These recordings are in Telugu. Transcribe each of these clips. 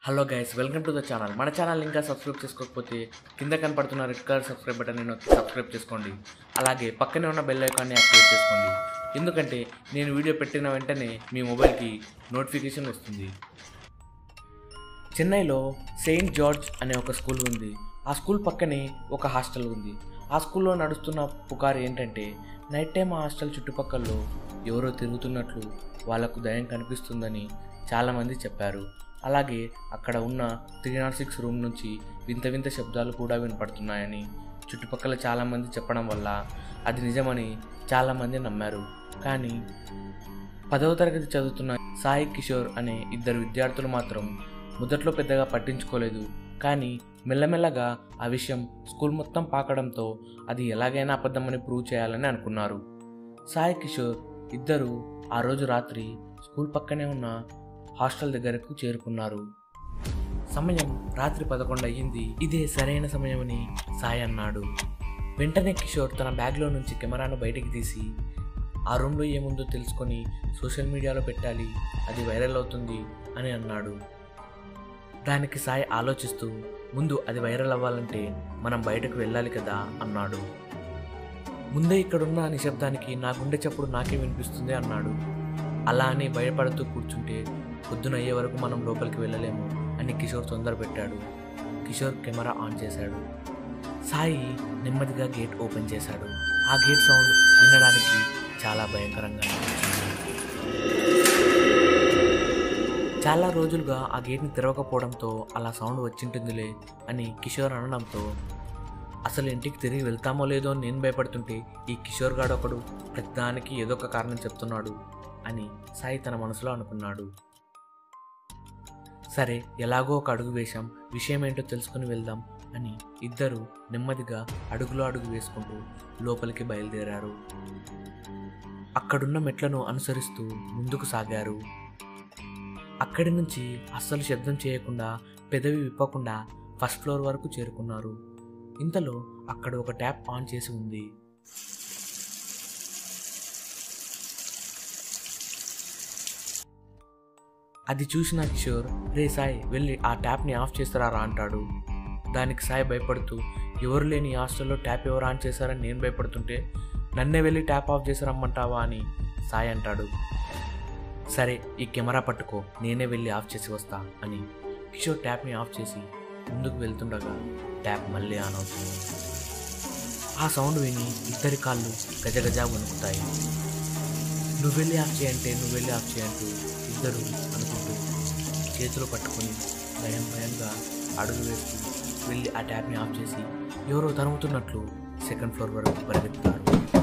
Hello guys, welcome to the channel. మన ఛానల్ ఇంకా సబ్స్క్రైబ్ చేసుకోకపోతే కింద కనపడుతున్న రెడ్ కలర్ సబ్స్క్రైబ్ బటన్ నొక్కి సబ్స్క్రైబ్ చేసుకోండి. అలాగే పక్కనే ఉన్న బెల్ ఐకాన్ని యాక్టివేట్ చేసుకోండి. ఎందుకంటే నేను వీడియో పెట్టిన వెంటనే మీ మొబైల్కి నోటిఫికేషన్ వస్తుంది. చెన్నైలో సెయింట్ జార్జ్ అనే ఒక స్కూల్ ఉంది. ఆ స్కూల్ పక్కనే ఒక హాస్టల్ ఉంది. ఆ స్కూల్లో నడుస్తున్న పుకారు ఏంటంటే నైట్ టైం ఆ హాస్టల్ చుట్టుపక్కల్లో ఎవరో తిరుగుతున్నట్లు వాళ్లకు దయం కనిపిస్తుందని చాలామంది చెప్పారు. అలాగే అక్కడ ఉన్న 306 రూమ్ నుంచి వింత వింత శబ్దాలు కూడా వినపడుతున్నాయని చుట్టుపక్కల చాలామంది చెప్పడం వల్ల అది నిజమని చాలామంది నమ్మారు. కానీ 10వ తరగతి చదువుతున్న సాయి కిషోర్ అనే ఇద్దరు విద్యార్థులు మాత్రం మొదట్లో పెద్దగా పట్టించుకోలేదు. కానీ మెల్లమెల్లగా ఆ విషయం స్కూల్ మొత్తం పాకడంతో అది ఎలాగైనా అబద్ధమని ప్రూవ్ చేయాలని అనుకున్నారు. సాయి కిషోర్ ఇద్దరు ఆ రోజు రాత్రి స్కూల్ పక్కనే ఉన్న హాస్టల్ దగ్గరకు చేరుకున్నారు. సమయం రాత్రి 11 అయ్యింది. ఇదే సరైన సమయమని సాయి అన్నాడు. వెంటనే కిషోర్ తన బ్యాగ్లో నుంచి కెమెరాను బయటికి తీసి ఆ రూమ్లో ఏముందో తెలుసుకొని సోషల్ మీడియాలో పెట్టాలి, అది వైరల్ అవుతుంది అని అన్నాడు. దానికి సాయి ఆలోచిస్తూ, ముందు అది వైరల్ అవ్వాలంటే మనం బయటకు వెళ్ళాలి కదా అన్నాడు. ముందే ఇక్కడున్న నిశ్శబ్దానికి నా గుండె చప్పుడు నాకే వినిపిస్తుంది అన్నాడు. అలా అని భయపడుతూ కూర్చుంటే పొద్దున అయ్యే వరకు మనం లోపలికి వెళ్ళలేము అని కిషోర్ తొందర పెట్టాడు. కిషోర్ కెమెరా ఆన్ చేశాడు. సాయి నెమ్మదిగా గేట్ ఓపెన్ చేశాడు. ఆ గేట్ సౌండ్ వినడానికి చాలా భయంకరంగా అనిపించింది. చాలా రోజులుగా ఆ గేట్ని తెరవకపోవడంతో అలా సౌండ్ వచ్చింటుందిలే అని కిషోర్ అనడంతో అసలు ఇంటికి తిరిగి వెళ్తామో లేదో నేను భయపడుతుంటే ఈ కిషోర్ గాడు ఒకడు ప్రతిదానికి ఏదో ఒక కారణం చెప్తున్నాడు అని సాయి తన మనసులో అనుకున్నాడు. సరే, ఎలాగో ఒక అడుగు వేశాం, విషయం ఏంటో తెలుసుకుని వెళ్దాం అని ఇద్దరు నెమ్మదిగా అడుగులో అడుగు వేసుకుంటూ లోపలికి బయలుదేరారు. అక్కడున్న మెట్లను అనుసరిస్తూ ముందుకు సాగారు. అక్కడి నుంచి అస్సలు శబ్దం చేయకుండా, పెదవి విప్పకుండా ఫస్ట్ ఫ్లోర్ వరకు చేరుకున్నారు. ఇంతలో అక్కడ ఒక ట్యాప్ ఆన్ చేసి ఉంది. అది చూసిన కిషోర్, రే సాయి, వెళ్ళి ఆ ట్యాప్ని ఆఫ్ చేస్తారా అంటాడు. దానికి సాయి భయపడుతూ, ఎవరు లేని హాస్టల్లో ట్యాప్ ఎవరు ఆన్ చేశారని నేను భయపడుతుంటే నన్నే వెళ్ళి ట్యాప్ ఆఫ్ చేసి రమ్మంటావా అని సాయి అంటాడు. సరే, ఈ కెమెరా పట్టుకో, నేనే వెళ్ళి ఆఫ్ చేసి వస్తా అని కిషోర్ ట్యాప్ని ఆఫ్ చేసి ముందుకు వెళ్తుండగా ట్యాప్ మళ్ళీ ఆన్ అవుతుంది. ఆ సౌండ్ విని ఇద్దరి కాళ్ళు గజగజ వణుకుతాయి. నువ్వు వెళ్ళి ఆఫ్ చేయంటే నువ్వు వెళ్ళి ఆఫ్ చేయంటూ ఇద్దరు అనుకుంటూ చేతులు పట్టుకొని భయంగా అడుగు వేస్తూ వెళ్ళి ఆ ట్యాప్ని ఆఫ్ చేసి ఎవరో తరుముతున్నట్లు సెకండ్ ఫ్లోర్ వరకు పరిగెత్తారు.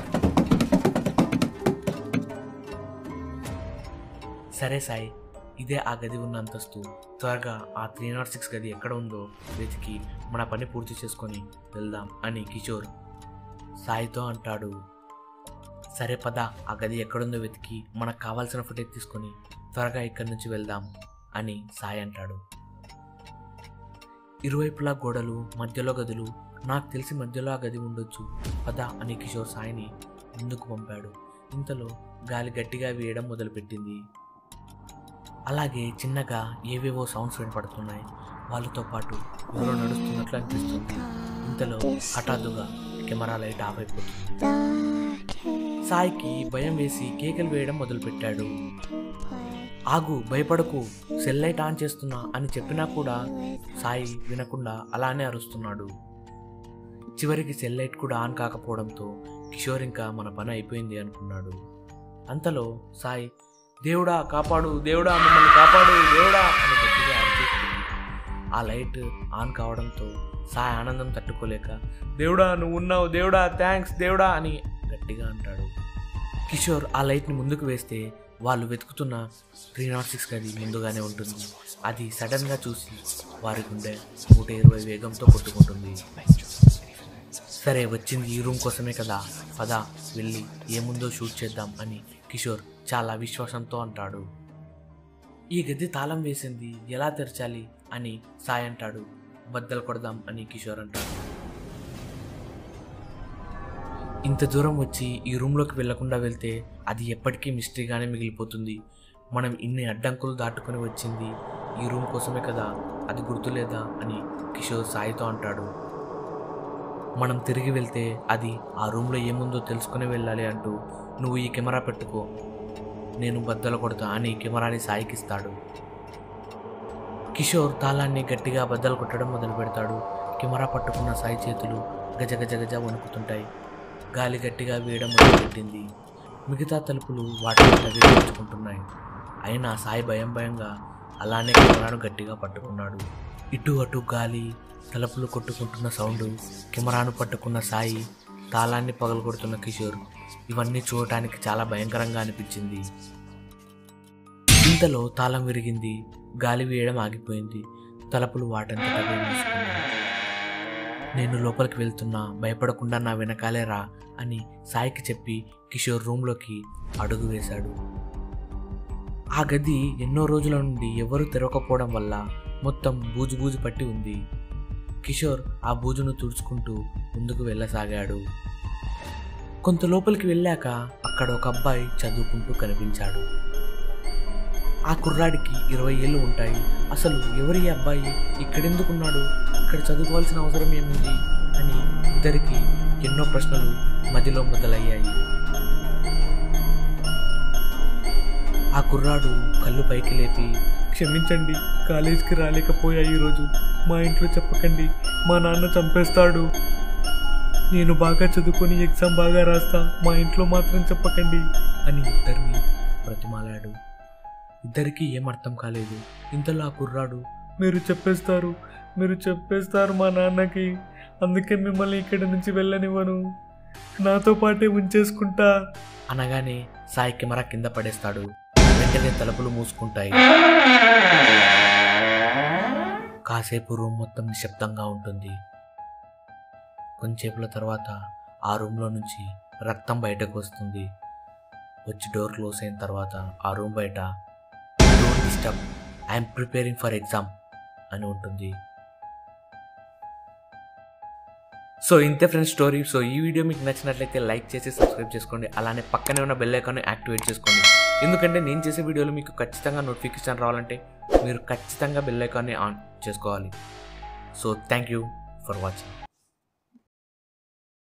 సరే సాయి, ఇదే ఆ గది ఉన్న అంతస్తు, త్వరగా ఆ 306 గది ఎక్కడ ఉందో వెతికి మన పని పూర్తి చేసుకొని వెళ్దాం అని కిషోర్ సాయితో అంటాడు. సరే పద, ఆ గది ఎక్కడుందో వెతికి మనకు కావాల్సిన ఫుటేజ్ తీసుకొని త్వరగా ఇక్కడి నుంచి వెళ్దాం అని సాయి అంటాడు. ఇరువైపులా గోడలు, మధ్యలో గదులు, నాకు తెలిసి మధ్యలో ఆ గది ఉండొచ్చు, పద అని కిషోర్ సాయిని ముందుకు పంపాడు. ఇంతలో గాలి గట్టిగా వేయడం మొదలుపెట్టింది. అలాగే చిన్నగా ఏవేవో సౌండ్స్ వినపడుతున్నాయి. వాళ్ళతో పాటు ఎవరో నడుస్తున్నట్లు అనిపిస్తుంది. ఇంతలో హఠాత్తుగా కెమెరా లైట్ ఆఫ్ అయిపోతుంది. సాయికి భయం వేసి కేకలు వేయడం మొదలుపెట్టాడు. ఆగు, భయపడకు, సెల్ లైట్ ఆన్ చేస్తున్నా అని చెప్పినా కూడా సాయి వినకుండా అలానే అరుస్తున్నాడు. చివరికి సెల్ లైట్ కూడా ఆన్ కాకపోవడంతో కిషోర్ ఇంకా మన పని అయిపోయింది అనుకున్నాడు. అంతలో సాయి, దేవుడా కాపాడు, దేవుడా మమ్మల్ని కాపాడు, దేవుడా అని గట్టిగా అరిచేస్తుంది. ఆ లైట్ ఆన్ కావడంతో సాయి ఆనందం తట్టుకోలేక, దేవుడా నువ్వు ఉన్నావు, దేవుడా థ్యాంక్స్ దేవుడా అని గట్టిగా అంటాడు. కిషోర్ ఆ లైట్ని ముందుకు వేస్తే వాళ్ళు వెతుకుతున్న 306 గది ముందుగానే ఉంటుంది. అది సడన్గా చూసి వారి గుండె 120 వేగంతో కొట్టుకుంటుంది. సరే, వచ్చింది ఈ రూమ్ కోసమే కదా, పద వెళ్ళి ఏముందో షూట్ చేద్దాం అని కిషోర్ చాలా విశ్వాసంతో అంటాడు. ఈ గది తాళం వేసింది, ఎలా తెరచాలి అని సాయి అంటాడు. బద్దలు కొడదాం అని కిషోర్ అంటాడు. ఇంత దూరం వచ్చి ఈ రూమ్లోకి వెళ్లకుండా వెళ్తే అది ఎప్పటికీ మిస్టరీగానే మిగిలిపోతుంది. మనం ఇన్ని అడ్డంకులు దాటుకొని వచ్చింది ఈ రూమ్ కోసమే కదా, అది గుర్తులేదా అని కిషోర్ సాయితో అంటాడు. మనం తిరిగి వెళ్తే అది ఆ రూమ్లో ఏముందో తెలుసుకుని వెళ్ళాలి అంటూ, నువ్వు ఈ కెమెరా పెట్టుకో, నేను బద్దలు కొడతా అని కెమెరాని సాయికి ఇస్తాడు. కిషోర్ తాళాన్ని గట్టిగా బద్దలు కొట్టడం మొదలు పెడతాడు. కెమెరా పట్టుకున్న సాయి చేతులు గజ గజ గజ వణుకుతుంటాయి. గాలి గట్టిగా వేయడం మొదలుపెట్టింది. మిగతా తలుపులు వాటిని తెరుచుకుంటున్నాయి. అయినా సాయి భయంగా అలానే కెమెరాను గట్టిగా పట్టుకున్నాడు. ఇటు అటు గాలి, తలుపులు కొట్టుకుంటున్న సౌండ్, కెమెరాను పట్టుకున్న సాయి, తాళాన్ని పగలగొడుతున్న కిషోర్, ఇవన్నీ చూడటానికి చాలా భయంకరంగా అనిపించింది. ఇంతలో తాళం విరిగింది. గాలి వేయడం ఆగిపోయింది. తలుపులు వాటంతటవే మూసుకున్నాయి. నేను లోపలికి వెళ్తున్నా, భయపడకుండా నా వెనకాలే రా అని సాయికి చెప్పి కిషోర్ రూమ్లోకి అడుగు వేశాడు. ఆ గది ఎన్నో రోజుల నుండి ఎవరూ తెరవకపోవడం వల్ల మొత్తం బూజు పట్టి ఉంది. కిషోర్ ఆ బూజును తుడుచుకుంటూ ముందుకు వెళ్ళసాగాడు. కొంత లోపలికి వెళ్ళాక అక్కడ ఒక అబ్బాయి చదువుకుంటూ కనిపించాడు. ఆ కుర్రాడికి 20 ఏళ్ళు ఉంటాయి. అసలు ఎవరి అబ్బాయి, ఇక్కడెందుకున్నాడు, ఇక్కడ చదువుకోవాల్సిన అవసరం ఏముంది అని ఇద్దరికి ఎన్నో ప్రశ్నలు మదిలో మొదలయ్యాయి. ఆ కుర్రాడు కళ్ళు పైకి లేపి, క్షమించండి, కాలేజీకి రాలేకపోయా ఈరోజు, మా ఇంట్లో చెప్పకండి, మా నాన్న చంపేస్తాడు, నేను బాగా చదువుకొని ఎగ్జామ్ బాగా రాస్తా, మా ఇంట్లో మాత్రం చెప్పకండి అని ఇద్దరిని బ్రతిమాలాడు. ఇద్దరికీ ఏం అర్థం కాలేదు. ఇంతలో ఆ కుర్రాడు, మీరు చెప్పేస్తారు మా నాన్నకి, అందుకే మిమ్మల్ని ఇక్కడి నుంచి వెళ్ళనివ్వను, నాతో పాటే ఉంచేసుకుంటా అనగానే సాయి కెమెరా కింద పడేస్తాడు. వెంటనే తలుపులు మూసుకుంటాయి. కాసేపు రూమ్ మొత్తం నిశ్శబ్దంగా ఉంటుంది. కొంచెంసేపుల తర్వాత ఆ రూమ్లో నుంచి రక్తం బయటకు వస్తుంది. వచ్చి డోర్ క్లోజ్ అయిన తర్వాత ఆ రూమ్ బయట, don't disturb, I'm preparing for exam అని ఉంటుంది. సో ఇంతే ఫ్రెండ్స్ స్టోరీ. సో ఈ వీడియో మీకు నచ్చినట్లయితే లైక్ చేసి సబ్స్క్రైబ్ చేసుకోండి. అలానే పక్కనే ఉన్న బెల్ ఐకాన్ని యాక్టివేట్ చేసుకోండి. ఎందుకంటే నేను చేసే వీడియోలు మీకు ఖచ్చితంగా నోటిఫికేషన్ రావాలంటే మీరు ఖచ్చితంగా బెల్ ఐకాన్ని ఆన్ చేసుకోవాలి. So thank you for watching.